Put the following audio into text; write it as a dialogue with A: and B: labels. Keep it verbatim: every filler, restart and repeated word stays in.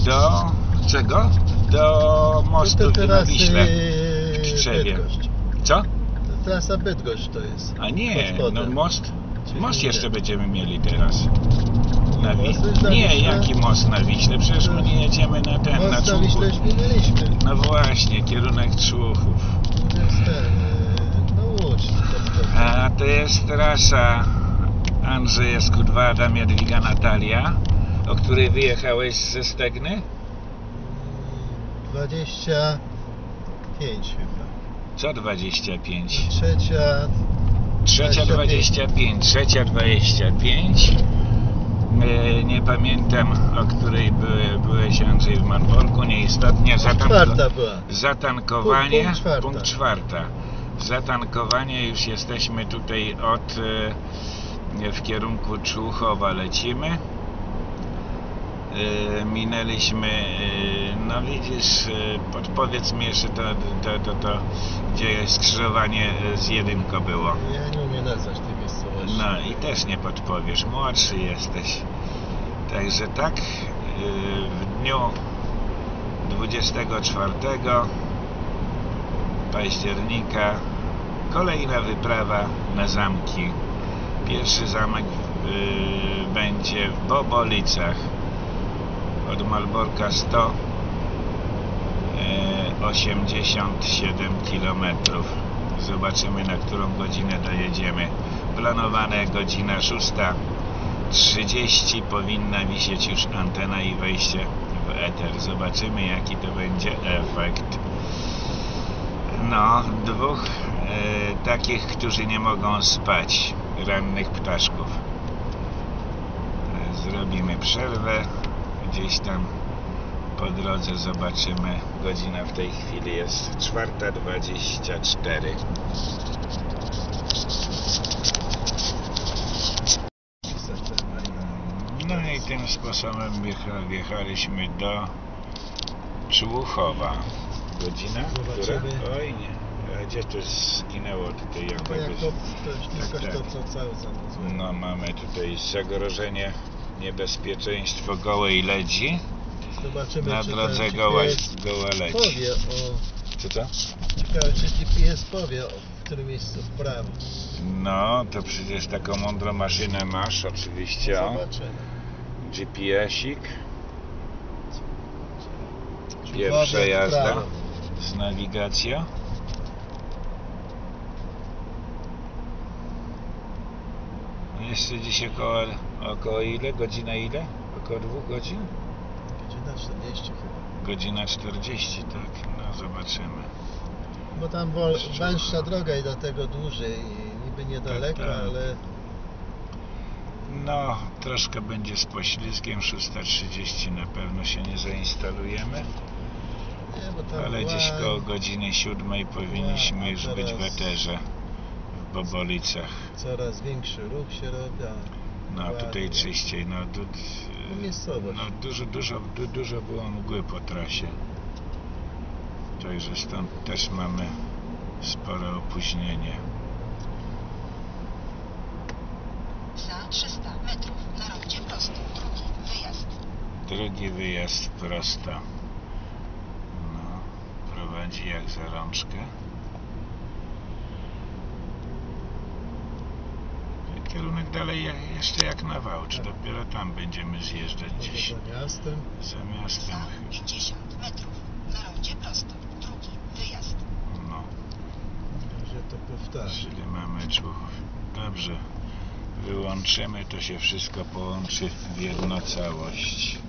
A: do czego? Do mostu na Wiśle w Tczewie.
B: Bydgoszcz.
A: Co?
B: Trasa Bydgoszcz to jest.
A: A nie,
B: Pod
A: no
B: spodem.
A: most.
B: Czyli
A: Most
B: nie.
A: jeszcze będziemy mieli teraz. Na Wi-
B: Most jest na
A: nie,
B: Wiśle?
A: jaki most na Wiśle? Przecież my nie jedziemy na ten, na
B: Most na
A: Człuchów.
B: Wiśle już minęliśmy.
A: No właśnie, kierunek Człuchów.
B: To jest ten, e, no Łódź. To, to.
A: A to jest trasa Andrzeja Skudwada, Jadwiga Natalia, o której wyjechałeś ze Stegny?
B: dwadzieścia pięć chyba.
A: Co dwadzieścia pięć?
B: Trzecia.
A: Trzecia dwadzieścia pięć, trzecia dwadzieścia pięć. Nie, nie pamiętam, o której były, byłeś, Andrzej, w Malborku, nieistotnie. Zatanko-
B: Czwarta była.
A: Zatankowanie,
B: Punkt czwarta.
A: punkt czwarta. Zatankowanie, już jesteśmy tutaj od, e, w kierunku Człuchowa lecimy. E, minęliśmy, e, no widzisz, e, podpowiedz mi jeszcze to, to, to, to, gdzie jest skrzyżowanie z jedynką było.
B: Ja nie umiem nazwać tej miejscowości.
A: No i też nie podpowiesz, młodszy jesteś. Także tak, yy, w dniu dwudziestego czwartego października kolejna wyprawa na zamki. Pierwszy zamek yy, będzie w Bobolicach. Od Malborka sto osiemdziesiąt siedem kilometrów. Zobaczymy, na którą godzinę dojedziemy. Planowane godzina szósta trzydzieści, powinna wisieć już antena i wejście w eter. Zobaczymy, jaki to będzie efekt. No, dwóch e, takich, którzy nie mogą spać, rannych ptaszków. E, zrobimy przerwę gdzieś tam po drodze, zobaczymy. Godzina w tej chwili jest czwarta dwadzieścia cztery. No i tym sposobem wjecha, wjechaliśmy do Człuchowa. Godzina? Która? Oj nie. A gdzie to zginęło tutaj
B: No
A: jakoś?
B: jak to, to już bliskość
A: tak, tak.
B: to co cały zamysł.
A: No mamy tutaj zagrożenie, niebezpieczeństwo gołej ledzi.
B: Zobaczymy,
A: Na
B: czy
A: drodze
B: ten
A: goła,
B: G P S
A: goła ledź.
B: powie o...
A: Co to?
B: Ciekawe, czy G P S powie o w którym miejscu w prawo.
A: No, to przecież taką mądrą maszynę masz, oczywiście. O.
B: Zobaczymy.
A: G P S-ik.
B: Czy
A: Pierwsza
B: powie w
A: jazda
B: prawo.
A: z nawigacją. No jeszcze dzisiaj około, około ile? Godzina ile? Około dwóch godzin?
B: Godzina czterdzieści chyba.
A: Godzina czterdzieści, tak. No zobaczymy.
B: Bo tam wol, węższa droga i do tego dłużej. Niby niedaleko,
A: Tak, tak.
B: ale...
A: No, troszkę będzie z poślizgiem. Szósta trzydzieści na pewno się nie zainstalujemy.
B: Nie, bo tam
A: Ale gdzieś
B: łaj,
A: koło godziny siódmej powinniśmy
B: a
A: już być w
B: teraz-
A: eterze w Bobolicach.
B: coraz większy ruch się robi. a
A: No
B: ładnie.
A: tutaj czyściej, no, du,
B: No, miejscowość.
A: no dużo, dużo, du, dużo było mgły po trasie. Także stąd też mamy spore opóźnienie.
C: Za trzysta metrów na rondzie prosto. Drugi wyjazd.
A: Drugi wyjazd prosto. No, prowadzi jak za rączkę. Kierunek dalej jak, jeszcze jak na Wałcz. Dopiero tam będziemy zjeżdżać gdzieś
B: Za miastem.
A: za miastem.
C: Za pięćdziesiąt metrów na rondzie prosto. Drugi wyjazd.
A: No,
B: Że to powtarzy.
A: czyli mamy Człuchów. Dobrze. Wyłączymy, to się wszystko połączy w jedną całość.